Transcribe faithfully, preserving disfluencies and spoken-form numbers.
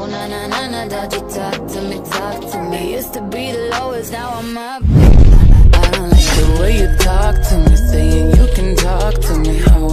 Oh na na na na, don't you talk to me, talk to me. Used to be the lowest, now I'm up. I don't like the way you talk to me, saying you can talk to me. Oh